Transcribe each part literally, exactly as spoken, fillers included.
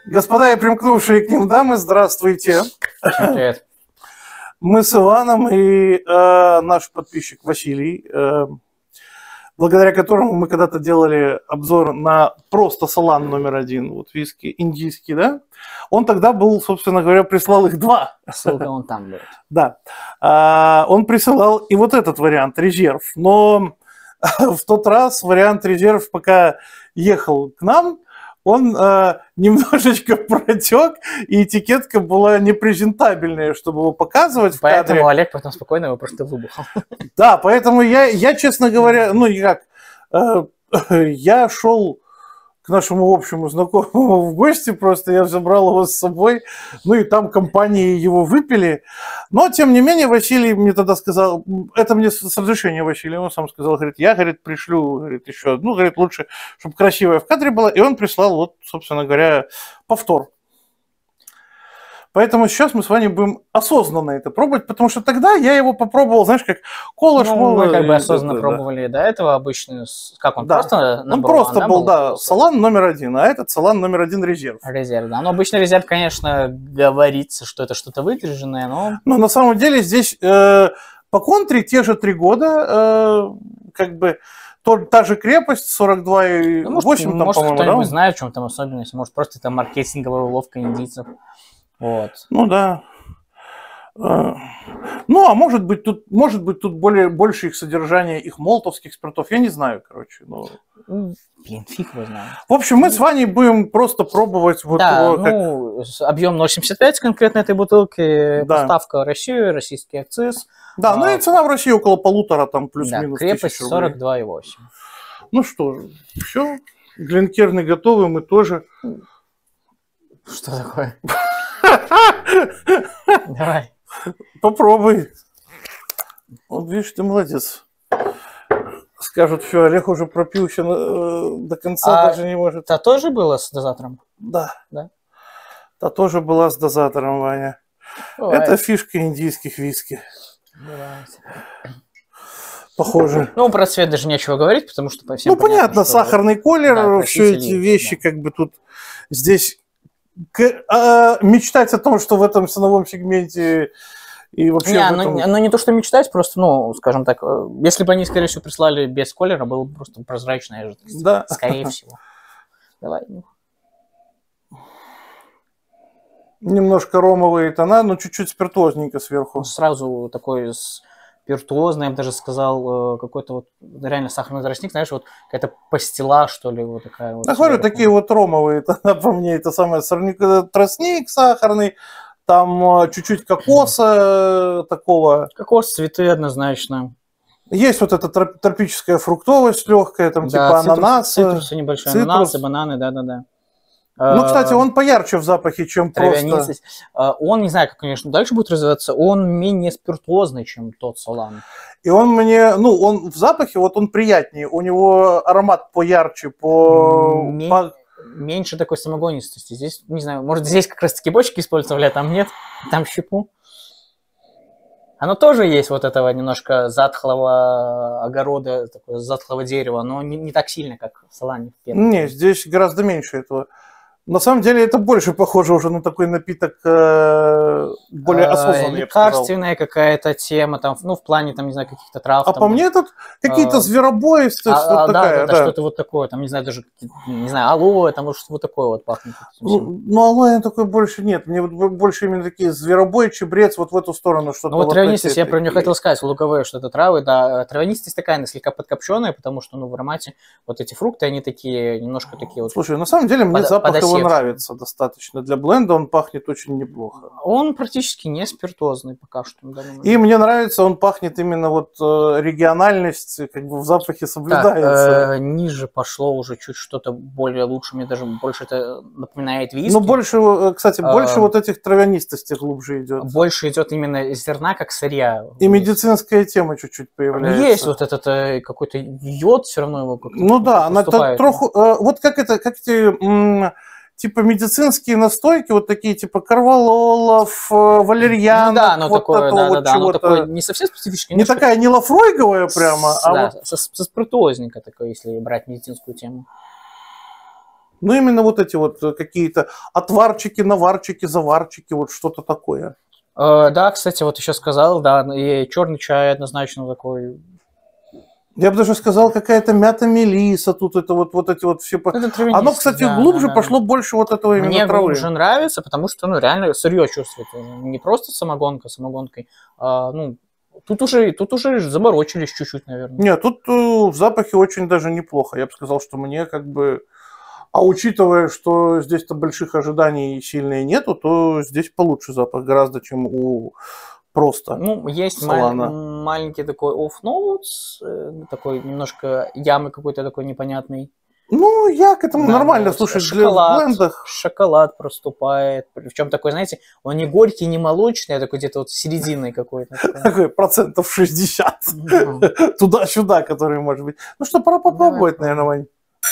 Господа и примкнувшие к ним дамы, здравствуйте. Привет. Мы с Иваном и э, наш подписчик Василий, э, благодаря которому мы когда-то делали обзор на просто Солан номер один, вот виски индийский, да? Он тогда был, собственно говоря, прислал их два. Ссылка он там будет. Да. А, он присылал и вот этот вариант, резерв. Но в тот раз вариант резерв, пока ехал к нам, он э, немножечко протек, и этикетка была непрезентабельная, чтобы его показывать в Поэтому кадре. Олег потом спокойно его просто выбухал. Да, поэтому я, я честно говоря, ну как, э, я шел к нашему общему знакомому в гости, просто я забрал его с собой, ну и там компании его выпили. Но, тем не менее, Василий мне тогда сказал, это мне с разрешения Василия, он сам сказал, говорит, я, говорит, пришлю, говорит, еще одну, говорит, лучше, чтобы красивая в кадре была, и он прислал, вот, собственно говоря, повтор. Поэтому сейчас мы с вами будем осознанно это пробовать, потому что тогда я его попробовал, знаешь, как кола, ну, шмола. Мы как бы осознанно да, пробовали до этого обычно, как он, да. просто Он просто был, да, Солан номер один, а этот Солан номер один резерв. Резерв, да. Но обычно резерв, конечно, говорится, что это что-то выдержанное, но... Но на самом деле здесь э, по контре те же три года, э, как бы, то, та же крепость, сорок два и восемь, ну, там, может, по-моему, кто-нибудь да? знает, в чем там особенность, может, просто это маркетинговая уловка индийцев. Вот. Ну да. Ну, а может быть, тут, может быть, тут более, больше их содержания, их молотовских спиртов, я не знаю, короче. Но... Блин, фиг его знает. В общем, мы с Ваней будем просто пробовать вот да, его. Ну, как... объем ноль семьдесят пять конкретно этой бутылки, да. Поставка в Россию, российский акциз. Да, а... ну и цена в России около полутора, там, да, плюс-минус. Крепость сорок два и восемь. Ну что, все, глинкерны готовы, мы тоже. Что такое? Давай. Попробуй. Вот видишь, ты молодец. Скажут, что Олег уже пропил еще э, до конца, а даже не может. Та тоже была с дозатором? Да. Да. Та тоже была с дозатором, Ваня. Бывает. Это фишка индийских виски. Бывает. Похоже. Ну, про цвет даже нечего говорить, потому что по всем Ну, понятно, что... сахарный колер, да, все эти вещи, да. как бы тут здесь к, а, мечтать о том, что в этом ценовом сегменте и вообще... Не, этом... ну, ну, не то, что мечтать, просто, ну, скажем так, если бы они, скорее всего, прислали без колера, было бы просто прозрачная жидкость. Да. Скорее всего. Давай. Немножко ромовые тона, но чуть-чуть спиртозненько сверху. Сразу такой спиртуозный, я бы даже сказал, какой-то вот реально сахарный тростник, знаешь, вот какая-то пастила, что ли, вот такая вот. Я говорю, такие вот ромовые тона, по мне, это самое, тростник сахарный, там чуть-чуть кокоса такого. Кокос, цветы однозначно. Есть вот эта тропическая фруктовость легкая, там да, типа цитрус, ананаса. Цитрусы небольшие, цитрус. Ананасы, бананы, да-да-да. Ну, кстати, он поярче в запахе, чем просто... Он, не знаю, как, конечно, дальше будет развиваться, он менее спиртуозный, чем тот Солан. И он мне, ну, он в запахе, вот он приятнее, у него аромат поярче, по... Мен... по... Меньше такой самогонистости. Здесь, не знаю, может, здесь как раз-таки бочки использовали, а там нет, там щепу. Оно тоже есть вот этого немножко затхлого огорода, такого затхлого дерева, но не, не так сильно, как в Солане. Не, здесь гораздо меньше этого. На самом деле это больше похоже уже на такой напиток э, более осознанный, лекарственная какая-то тема, там, ну, в плане, там, не знаю, каких-то трав. А там, по мне тут какие-то а, зверобои, а, вот а, такая, да, да, да, что-то вот такое, там, не знаю, даже, не знаю, алоэ, там, может, вот такое вот пахнет. Ну, ну алоэ такой больше нет, мне вот больше именно такие зверобой, чебрец, вот в эту сторону что-то. Ну, вот, вот травянистость, я такие. про нее хотел сказать, луговые что-то травы, да, травянистость такая, слегка подкопченая, потому что, ну, в аромате вот эти фрукты, они такие, немножко такие вот. Слушай, на самом деле мне под, запах подосевшие. Его нравится достаточно. Для бленда он пахнет очень неплохо. Он практически не спиртозный пока что. И мне нравится, он пахнет именно вот э, региональность, как бы в запахе соблюдается. Так, э, ниже пошло уже чуть что-то более лучше, мне даже больше это напоминает виски. Ну, больше, кстати, больше а, вот этих травянистостей глубже идет. Больше идет именно зерна, как сырья. И медицинская тема чуть-чуть появляется. Есть вот этот э, какой-то йод, все равно его как-то. Ну да, она троху, э, вот как это, как эти... М- типа медицинские настойки, вот такие типа корвалолов, валерьянок, ну, да, оно вот такое, такого да, вот да, да, оно чего-то. такое не совсем специфическое. Не такая не лафройговая прямо, с, а да, вот... со, со спиртуозненько такое, если брать медицинскую тему. Ну, именно вот эти вот какие-то отварчики, наварчики, заварчики, вот что-то такое. Э, да, кстати, вот еще сказал, да, и черный чай однозначно такой. Я бы даже сказал, какая-то мята мелиса, тут это вот, вот эти вот все... Это Оно, кстати, да, глубже да, пошло да. больше вот этого именно Мне травы. глубже нравится, потому что, ну, реально сырье чувствует. Не просто самогонка самогонкой, а, ну, тут уже, тут уже заморочились чуть-чуть, наверное. Нет, тут э, в запахе очень даже неплохо. Я бы сказал, что мне как бы... А учитывая, что здесь-то больших ожиданий сильно и нету, то здесь получше запах гораздо, чем у... Просто. Ну, есть ма- маленький такой off-notes, э, такой немножко ямы какой-то такой непонятный. Ну, я к этому Да, нормально, вот слушай, шоколад, в блендах. Шоколад проступает. Причем такой, знаете, он не горький, не молочный, а такой где-то вот серединный какой-то. Такой процентов шестьдесят. Туда-сюда, который может быть. Ну что, пора попробовать, наверное, Вань.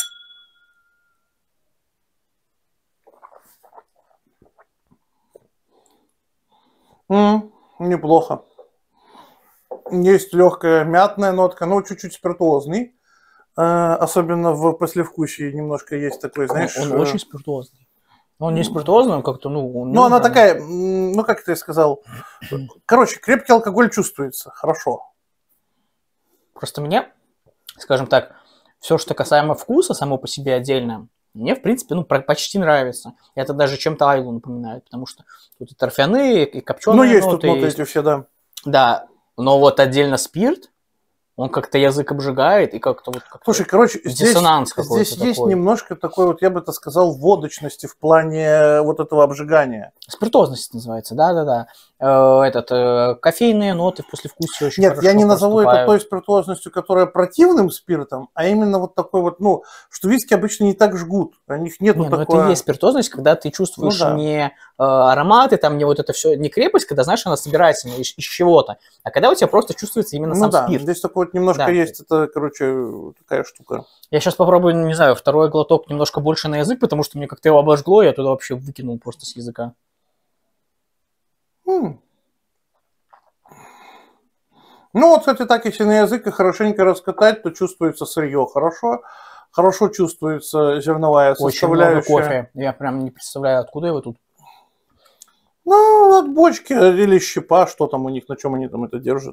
М, неплохо. Есть легкая мятная нотка, но чуть-чуть спиртуозный. Э, особенно в послевкусии немножко есть такой, знаешь... Он, он очень спиртуозный. Он не спиртуозный, он как-то, ну... Ну, она такая, ну, как ты сказал... Короче, крепкий алкоголь чувствуется, хорошо. Просто мне, скажем так, все, что касаемо вкуса, само по себе отдельно, мне, в принципе, ну, почти нравится. Это даже чем-то Айлу напоминает, потому что тут и торфяные, и копченые ноты. Ну, есть ноты, тут ноты есть... эти все, да. Да, но вот отдельно спирт, он как-то язык обжигает и как-то вот... Как Слушай, короче, диссонанс здесь, здесь какой-то есть такой. немножко такой вот, я бы это сказал, водочности в плане вот этого обжигания. Спиртозность называется, да-да-да. Э, этот, э, кофейные ноты в послевкусии очень Нет, хорошо я не назову это проступают. той спиртуозностью, которая противным спиртом, а именно вот такой вот, ну, что виски обычно не так жгут, у них нету Не, ну такого... это и есть спиртозность, когда ты чувствуешь Ну да. не э, ароматы, там не вот это все, не крепость, когда, знаешь, она собирается из, из чего-то, а когда у тебя просто чувствуется именно Ну сам да, спирт. здесь такой вот немножко Да. есть, это, короче, такая штука. Я сейчас попробую, не знаю, второй глоток немножко больше на язык, потому что мне как-то его обожгло, я туда вообще выкинул просто с языка. М. Ну вот, кстати, так, если на язык и хорошенько раскатать, то чувствуется сырье хорошо, хорошо чувствуется зерновая Очень много составляющая. кофе. Я прям не представляю, откуда его тут. Ну, от бочки или щепа, что там у них, на чем они там это держат.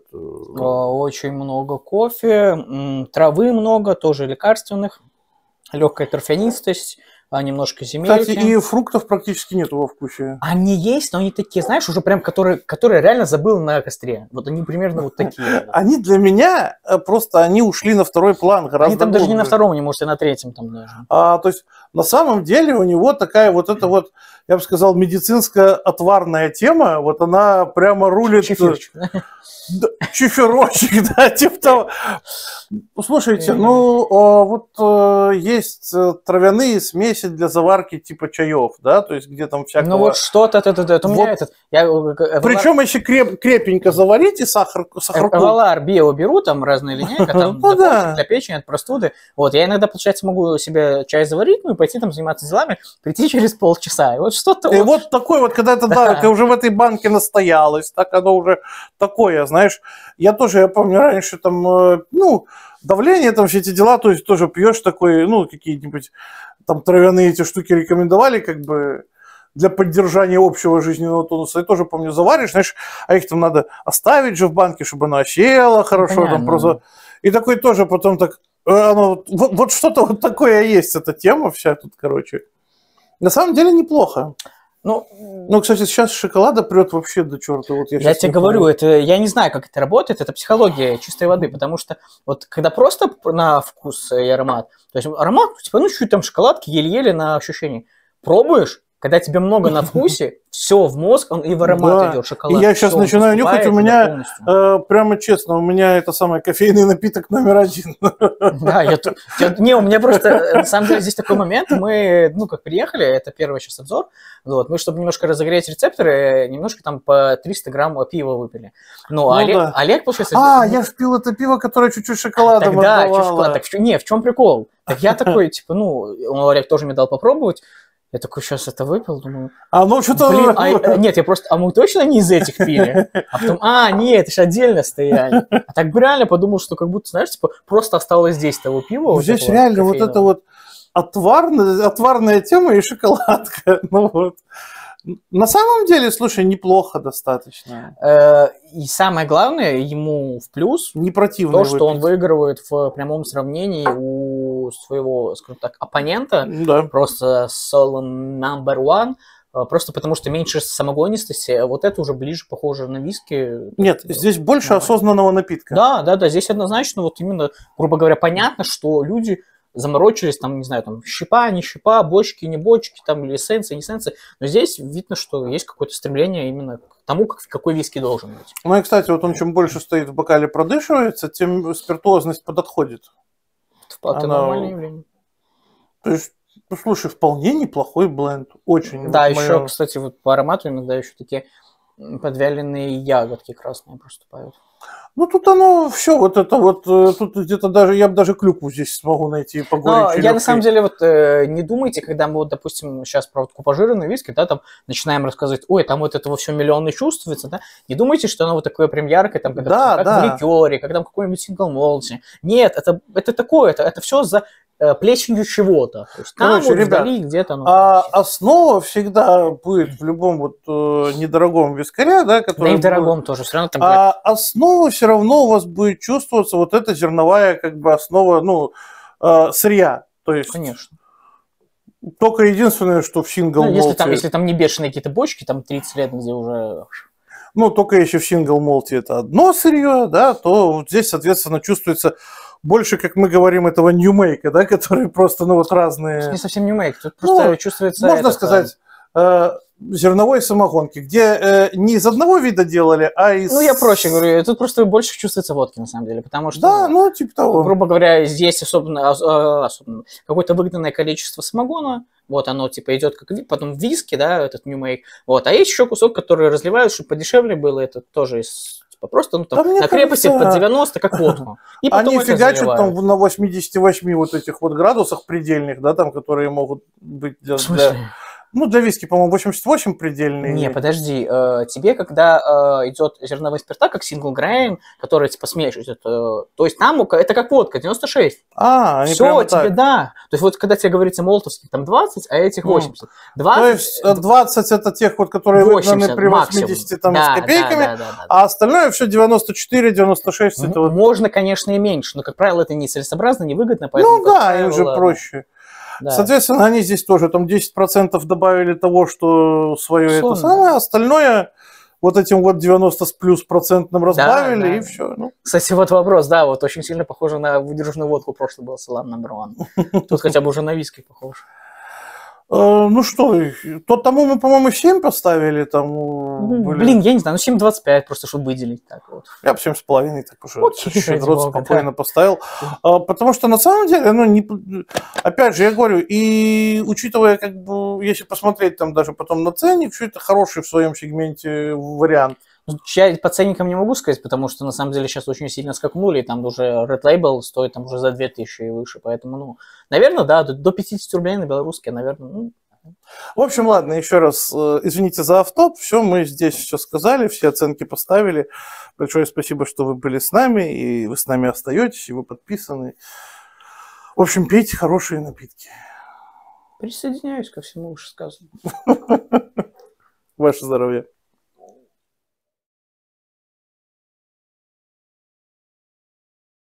Очень много кофе, м, травы много, тоже лекарственных, легкая торфянистость, а, немножко земельки. Кстати, и фруктов практически нету во вкусе. Они есть, но они такие, знаешь, уже прям, которые, которые реально забыл на костре. Вот они примерно вот такие. Они для меня э, просто, они ушли на второй план гораздо Они там даже не на глубже. втором, не может, и на третьем там даже. А, то есть, на самом деле, у него такая вот эта вот, я бы сказал, медицинская отварная тема, вот она прямо рулит... Чефирчик, да? Да, чефирочек, да, типа того. Слушайте, ну, а, вот а, есть травяные смеси для заварки типа чаев, да, то есть где там всякого... Ну вот что-то, это, это, это у меня Вот. этот... Я, Эвалар, Причем еще креп, крепенько заварите сахар, сахарку. Эвалар био беру, там разная линейка, там Ну для, да. почек, для печени, от простуды. Вот, я иногда, получается, могу себе чай заварить, ну и пойти там заниматься делами, прийти через полчаса. И вот что-то... И вот- вот такой вот, когда это, да, когда уже в этой банке настоялось, так оно уже такое, знаешь. Я тоже, я помню, раньше там, э, ну, давление, там все эти дела, то есть тоже пьешь такой, ну, какие-нибудь там травяные эти штуки рекомендовали, как бы, для поддержания общего жизненного тонуса. Я тоже помню, заваришь, знаешь, а их там надо оставить же в банке, чтобы оно осело хорошо, Понятно. там просто... И такой тоже потом так, э, оно, вот, вот что-то вот такое есть, эта тема вся тут, короче. На самом деле неплохо. Ну, Ну, кстати, сейчас шоколада прет вообще до черта. Вот я я щас тебе не говорю, помню. это я не знаю, как это работает, это психология чистой воды, потому что вот когда просто на вкус и аромат, то есть аромат, типа, ну, чуть там шоколадки, еле-еле на ощущение. Пробуешь, когда тебе много на вкусе, все в мозг, он и в аромат Да. идет, шоколад. И я щас всё, он начинаю нюхать, поступает у туда меня, полностью. Э, прямо честно, у меня это самый кофейный напиток номер один. Да, я тут... я- Не, у меня просто, э, на самом деле, здесь такой момент, мы, ну, как приехали, это первый сейчас обзор, вот, мы, чтобы немножко разогреть рецепторы, немножко там по триста грамм пива выпили. Ну, Ну Олег, да. Олег, получается... А, ну, я ж пил это пиво, которое чуть-чуть шоколадом Тогда, чё отдавало. шоколад? Так в чё- не, в чем прикол? Так я такой, типа, ну, он, Олег тоже мне дал попробовать. Я такой, сейчас это выпил, думаю, А ну что-то... блин, а, э, нет, я просто, а мы точно не из этих пили? А потом, а, нет, это же отдельно стояли. А так бы реально подумал, что как будто, знаешь, типа, просто осталось здесь того пива. вот Здесь этого реально вот это кофейного. вот... отварная, отварная тема и шоколадка. Ну вот. На самом деле, слушай, неплохо достаточно. И самое главное, ему в плюс не противно то, выпить. что он выигрывает в прямом сравнении у своего, скажем так, оппонента, да. просто solo number one, просто потому что меньше самогонистости, вот это уже ближе похоже на виски. Нет, здесь больше нормально. Осознанного напитка. Да, да, да, здесь однозначно вот именно, грубо говоря, понятно, что люди заморочились, там, не знаю, там, щепа, не щепа, бочки, не бочки, там, или эссенции, не эссенции, но здесь видно, что есть какое-то стремление именно к тому, как, какой виски должен быть. Ну и, кстати, вот он чем больше стоит в бокале, продышивается, тем спиртуозность подотходит. Это Она... нормальное явление. То есть, ну, слушай, вполне неплохой бленд, очень. Да, вот еще, моё... кстати, вот по аромату иногда еще такие подвяленные ягодки красные проступают. Ну, тут оно все, вот это вот, тут где-то даже, я бы даже клюкву здесь смогу найти по горечи. Я на самом деле вот э, не думайте, когда мы вот, допустим, сейчас про вот купажированные виски, да, там начинаем рассказывать, ой, там вот этого все миллионы чувствуется, да, не думайте, что оно вот такое прям яркое, там, когда, да, как да. в ликере, как там какой-нибудь сингл молти. Нет, это, это такое, это, это все за э, плесенью чего-то. То есть там Короче, вот ребят, вдали где-то оно. А основа всегда будет в любом вот э, недорогом вискаре, да, который... Да и в дорогом будет... тоже, все равно там... А основа все равно у вас будет чувствоваться вот эта зерновая как бы основа, ну, э, сырья. То есть... Конечно. Только единственное, что в сингл ну, молте... если там, если там не бешеные какие-то бочки, там тридцать лет, где уже... Ну, только если в сингл молте это одно сырье, да, то вот здесь, соответственно, чувствуется больше, как мы говорим, этого нью-мейка, да, который просто, ну, вот разные... Это не совсем нью-мейк, тут просто ну, чувствуется... Можно этот, сказать... Э, зерновой самогонки, где э, не из одного вида делали, а из... Ну, я проще говорю, тут просто больше чувствуется водки, на самом деле, потому что... Да, ну, типа того. Грубо говоря, здесь особенно, особенно какое-то выгнанное количество самогона, вот оно, типа, идет как потом в виски, да, этот New Make, вот, а есть еще кусок, который разливают, чтобы подешевле было, это тоже из... Просто ну, там, да, на крепости кажется, под девяносто, как водку. И они фигачат там на восьмидесяти восьми вот этих вот градусах предельных, да, там, которые могут быть для... В смысле? для... Ну, для виски, по-моему, восемьдесят восемь предельный. Не, подожди, э, тебе, когда э, идет зерновые спирта, как сингл грейн, который, типа, смешивают, э, то есть там это как водка, девяносто шесть. А, они все, тебе, так. Да. То есть вот когда тебе говорится молотовских, там двадцать, а этих восемьдесят. двадцать, то есть двадцать это тех, вот, которые выгнаны при восьмидесяти там, да, с копейками, да, да, да, да, а остальное все девяносто четыре девяносто шесть. М- это вот... Можно, конечно, и меньше, но, как правило, это нецелесообразно, невыгодно. Поэтому, ну да, правило, им же проще. Да. Соответственно, они здесь тоже там десять процентов добавили того, что свое Сон, это самое, да. Остальное вот этим вот девяносто с плюс процентным разбавили, да, да. И все. Ну. Кстати, вот вопрос, да, вот очень сильно похоже на выдержанную водку, прошлый был Салам номер один. Тут хотя бы уже на виски похож. Ну что, то тому мы, по-моему, семь поставили. Там были... Блин, я не знаю, ну семь двадцать пять, просто чтобы выделить. Так вот. Я бы семь с половиной так уже рот спокойно да. поставил. А, потому что на самом деле, ну, не... опять же, я говорю, и учитывая, как бы, если посмотреть там даже потом на ценник, что это хороший в своем сегменте вариант. Я по ценникам не могу сказать, потому что на самом деле сейчас очень сильно скакнули, и там уже Red Label стоит там уже за две тысячи и выше, поэтому, ну, наверное, да, до пятидесяти рублей на белорусские, наверное. Ну. В общем, ладно, еще раз, извините за автоп, все, мы здесь все сказали, все оценки поставили. Большое спасибо, что вы были с нами, и вы с нами остаетесь, и вы подписаны. В общем, пейте хорошие напитки. Присоединяюсь ко всему вышесказанному. Ваше здоровье.